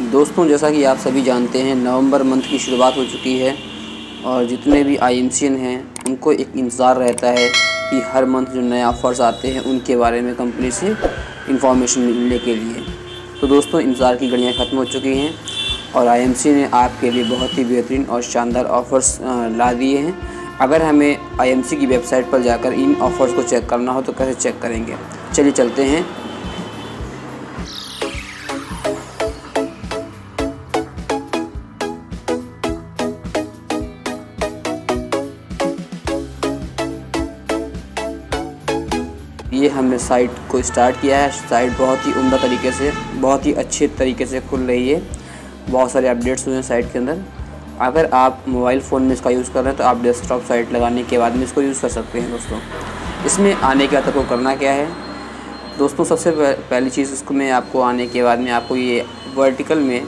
दोस्तों, जैसा कि आप सभी जानते हैं, नवंबर मंथ की शुरुआत हो चुकी है और जितने भी आईएमसीएन हैं उनको एक इंतज़ार रहता है कि हर मंथ जो नए ऑफ़र्स आते हैं उनके बारे में कंपनी से इंफॉर्मेशन मिलने के लिए। तो दोस्तों, इंतज़ार की घड़ियाँ ख़त्म हो चुकी हैं और आईएमसीएन ने आपके लिए बहुत ही बेहतरीन और शानदार ऑफ़र्स ला दिए हैं। अगर हमें आईएमसी की वेबसाइट पर जाकर इन ऑफ़र्स को चेक करना हो तो कैसे चेक करेंगे? चलिए चलते हैं। ये हमने साइट को स्टार्ट किया है। साइट बहुत ही उम्दा तरीके से, बहुत ही अच्छे तरीके से खुल रही है। बहुत सारे अपडेट्स हुए हैं साइट के अंदर। अगर आप मोबाइल फ़ोन में इसका यूज़ कर रहे हैं तो आप डेस्कटॉप साइट लगाने के बाद में इसको यूज़ कर सकते हैं। दोस्तों, इसमें आने के बाद आपको करना क्या है? दोस्तों, सबसे पहली चीज़, इसको में आपको आने के बाद में आपको ये वर्टिकल में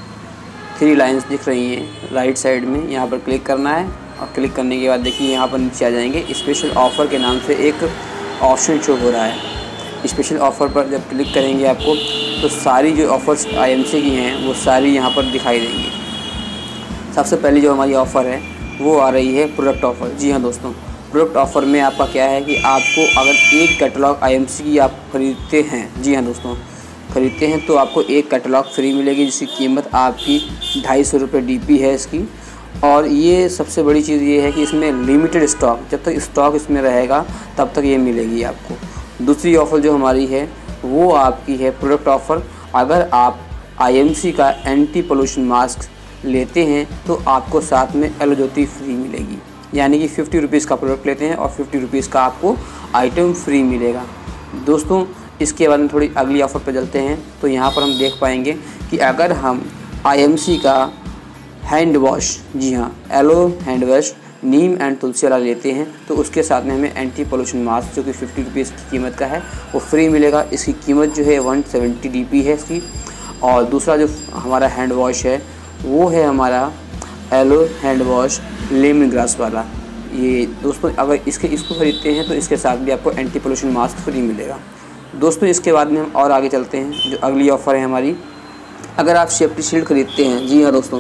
3 लाइन्स दिख रही हैं राइट साइड में, यहाँ पर क्लिक करना है और क्लिक करने के बाद देखिए यहाँ पर नीचे आ जाएंगे। स्पेशल ऑफ़र के नाम से एक ऑप्शन शो हो रहा है। स्पेशल ऑफ़र पर जब क्लिक करेंगे आपको तो सारी जो ऑफ़र्स आईएमसी की हैं वो सारी यहाँ पर दिखाई देंगी। सबसे पहली जो हमारी ऑफ़र है वो आ रही है प्रोडक्ट ऑफ़र। जी हाँ दोस्तों, प्रोडक्ट ऑफ़र में आपका क्या है कि आपको अगर एक कैटलॉग आईएमसी की आप ख़रीदते हैं, जी हाँ दोस्तों, ख़रीदते हैं तो आपको एक कैटलॉग फ्री मिलेगी जिसकी कीमत आपकी 250 रुपये DP है इसकी। और ये सबसे बड़ी चीज़ ये है कि इसमें लिमिटेड स्टॉक, जब तक स्टॉक इसमें रहेगा तब तक ये मिलेगी आपको। दूसरी ऑफ़र जो हमारी है वो आपकी है प्रोडक्ट ऑफ़र। अगर आप आईएमसी का एंटी पोल्यूशन मास्क लेते हैं तो आपको साथ में एलो ज्योति फ्री मिलेगी। यानी कि 50 रुपीज़ का प्रोडक्ट लेते हैं और 50 रुपीज़ का आपको आइटम फ्री मिलेगा। दोस्तों, इसके बाद में थोड़ी अगली ऑफ़र पर चलते हैं तो यहाँ पर हम देख पाएंगे कि अगर हम आईएमसी का हैंड वॉश, जी हाँ, aloe hand wash neem and tulsi वाला लेते हैं तो उसके साथ में हमें एंटी पोल्यूशन मास्क जो कि 50 रुपीज़ की कीमत का है वो फ्री मिलेगा। इसकी कीमत जो है 170 DP है इसकी। और दूसरा जो हमारा हैंड वॉश है वो है हमारा aloe hand wash lemongrass वाला। ये दोस्तों, अगर इसको ख़रीदते हैं तो इसके साथ भी आपको एंटी पोल्यूशन मास्क फ्री मिलेगा। दोस्तों, इसके बाद में हम और आगे चलते हैं। जो अगली ऑफ़र है हमारी, अगर आप सेफ्टी शील्ड ख़रीदते हैं, जी हाँ दोस्तों,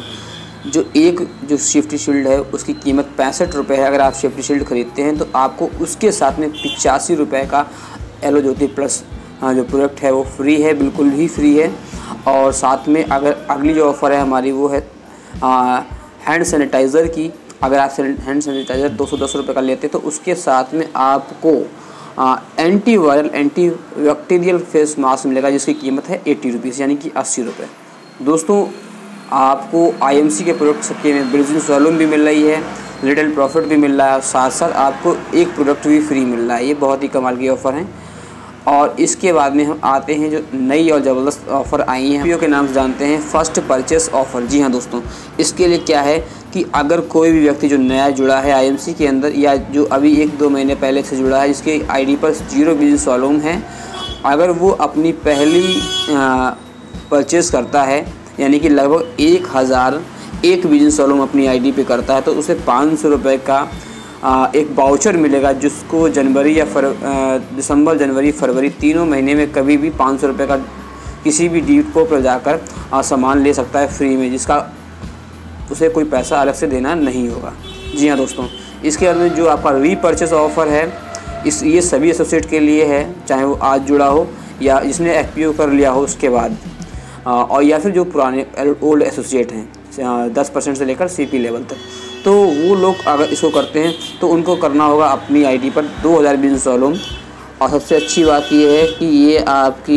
जो सेफ्टी शील्ड है उसकी कीमत 65 रुपये है। अगर आप सेफ्टी शील्ड ख़रीदते हैं तो आपको उसके साथ में 85 रुपये का एलो ज्योति प्लस जो प्रोडक्ट है वो फ्री है, बिल्कुल ही फ्री है। और साथ में अगर अगली जो ऑफ़र है हमारी वो है हैंड सैनिटाइज़र की। अगर आप हैंड सैनिटाइज़र 210 रुपये का लेते हैं तो उसके साथ में आपको anti viral anti bacterial face mask मिलेगा जिसकी कीमत है 80 रुपीज़, यानी कि 80 रुपये। दोस्तों, आपको आईएमसी के प्रोडक्ट्स के ब्रिजिंग सॉलूम भी मिल रही है, लिटिल प्रॉफिट भी मिल रहा है, साथ साथ आपको एक प्रोडक्ट भी फ्री मिल रहा है। ये बहुत ही कमाल की ऑफ़र है। और इसके बाद में हम आते हैं जो नई और ज़बरदस्त ऑफ़र आई हैं, वीडियो के नाम से जानते हैं, फ़र्स्ट परचेस ऑफ़र। जी हाँ दोस्तों, इसके लिए क्या है कि अगर कोई भी व्यक्ति जो नया जुड़ा है आईएमसी के अंदर या जो अभी 1-2 महीने पहले से जुड़ा है, जिसके आईडी पर 0 बिज़नेस वॉल्यूम है, अगर वो अपनी पहली परचेज़ करता है, यानी कि लगभग 1001 बिज़नेस वॉल्यूम अपनी आईडी पे करता है, तो उसे 500 रुपये का एक वाउचर मिलेगा जिसको जनवरी या दिसंबर, जनवरी, फरवरी तीनों महीने में कभी भी 500 रुपये का किसी भी डिपो पर जाकर सामान ले सकता है फ्री में, जिसका उसे कोई पैसा अलग से देना नहीं होगा। जी हाँ दोस्तों, इसके बाद में जो आपका रीपर्चेस ऑफ़र है ये सभी एसोसिएट के लिए है, चाहे वो आज जुड़ा हो या जिसने FPO कर लिया हो उसके बाद, और या फिर जो पुराने ओल्ड एसोसिएट हैं 10% से लेकर CP लेवल तक। तो वो लोग अगर इसको करते हैं तो उनको करना होगा अपनी आईडी पर 2000 बिज़नेस वॉल्यूम। और सबसे अच्छी बात ये है कि ये आपकी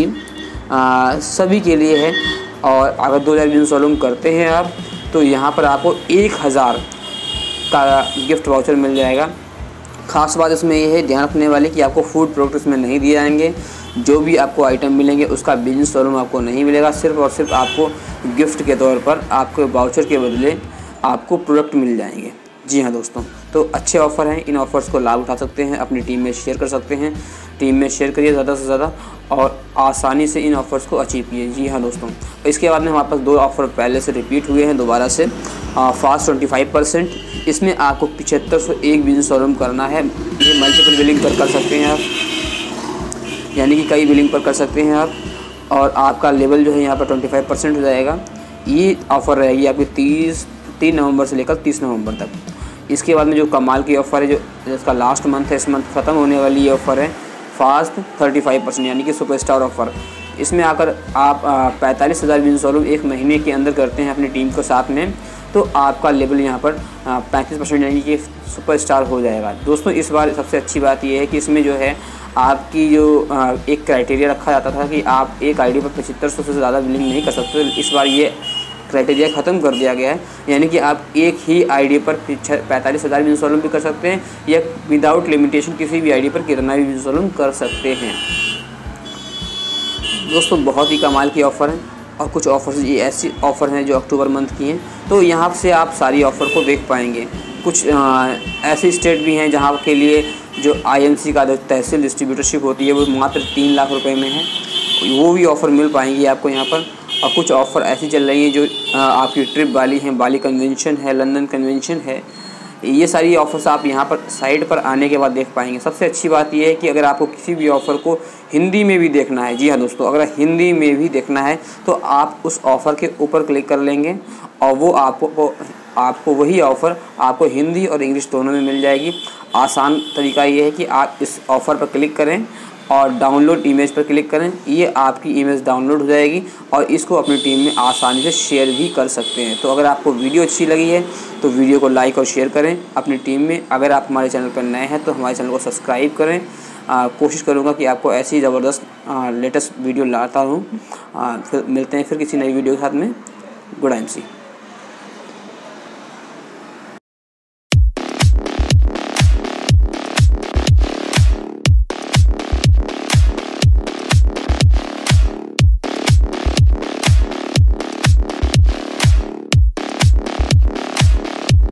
सभी के लिए है। और अगर 2000 बिज़नेस वॉल्यूम करते हैं आप तो यहाँ पर आपको 1000 का गिफ्ट वाउचर मिल जाएगा। ख़ास बात इसमें ये है, ध्यान रखने वाली, कि आपको फूड प्रोडक्ट इसमें नहीं दिए जाएंगे। जो भी आपको आइटम मिलेंगे उसका बिज़नेस वॉल्यूम आपको नहीं मिलेगा, सिर्फ़ और सिर्फ आपको गिफ्ट के तौर पर आपको वाउचर के बदले आपको प्रोडक्ट मिल जाएंगे। जी हाँ दोस्तों, तो अच्छे ऑफ़र हैं। इन ऑफ़र्स को लाभ उठा सकते हैं, अपनी टीम में शेयर कर सकते हैं। टीम में शेयर करिए ज़्यादा से ज़्यादा और आसानी से इन ऑफ़र्स को अचीव कीजिए। जी हाँ दोस्तों, इसके बाद में हमारे पास 2 ऑफ़र पहले से रिपीट हुए हैं दोबारा से। फास्ट 25%, इसमें आपको 7501 बिज़नेस वॉल्यूम करना है। ये मल्टीपल बिलिंग पर कर सकते हैं आप, यानी कि कई बिलिंग पर कर सकते हैं आप। और आपका लेवल जो है यहाँ पर 25% हो जाएगा। ये ऑफ़र रहेगी आपकी 3 नवंबर से लेकर 30 नवंबर तक। इसके बाद में जो कमाल की ऑफ़र है, जो इसका लास्ट मंथ है, इस मंथ ख़त्म होने वाली ये ऑफ़र है फास्ट 35%, यानी कि सुपरस्टार ऑफ़र। इसमें आकर आप 45,000 विन वॉल्यूम एक महीने के अंदर करते हैं अपनी टीम के साथ में, तो आपका लेवल यहाँ पर 35% यानी कि सुपरस्टार हो जाएगा। दोस्तों इस बार सबसे अच्छी बात यह है कि इसमें जो है आपकी जो एक क्राइटेरिया रखा जाता था कि आप एक आईडी पर 7500 से ज़्यादा बिलिंग नहीं कर सकते, इस बार ये क्राइटेरिया ख़त्म कर दिया गया है, यानी कि आप एक ही आईडी पर 45,000 विन वॉल्यूम भी कर सकते हैं या विदाउट लिमिटेशन किसी भी आईडी पर कितना भी विन वॉल्यूम कर सकते हैं। दोस्तों बहुत ही कमाल की ऑफ़र है, और कुछ ऑफ़र्स ये ऐसी ऑफ़र हैं जो अक्टूबर मंथ की हैं, तो यहाँ से आप सारी ऑफ़र को देख पाएंगे। कुछ ऐसे स्टेट भी हैं जहाँ के लिए जो IMC का जो तहसील डिस्ट्रीब्यूटरशिप होती है वो मात्र 3 लाख रुपए में है, वो भी ऑफ़र मिल पाएंगी आपको यहाँ पर। और कुछ ऑफ़र ऐसी चल रही हैं जो आपकी ट्रिप वाली हैं, बाली कन्वेंशन है, लंदन कन्वेंशन है, ये सारी ऑफ़र्स आप यहाँ पर साइट पर आने के बाद देख पाएंगे। सबसे अच्छी बात यह है कि अगर आपको किसी भी ऑफ़र को हिंदी में भी देखना है, जी हाँ दोस्तों, अगर हिंदी में भी देखना है तो आप उस ऑफ़र के ऊपर क्लिक कर लेंगे और वो आपको वही ऑफ़र आपको हिंदी और इंग्लिश दोनों में मिल जाएगी। आसान तरीका ये है कि आप इस ऑफ़र पर क्लिक करें और डाउनलोड इमेज पर क्लिक करें, ये आपकी इमेज डाउनलोड हो जाएगी और इसको अपनी टीम में आसानी से शेयर भी कर सकते हैं। तो अगर आपको वीडियो अच्छी लगी है तो वीडियो को लाइक और शेयर करें अपनी टीम में। अगर आप हमारे चैनल पर नए हैं तो हमारे चैनल को सब्सक्राइब करें। कोशिश करूँगा कि आपको ऐसी ज़बरदस्त लेटेस्ट वीडियो लाता हूँ। फिर मिलते हैं फिर किसी नई वीडियो के साथ में। Good MC।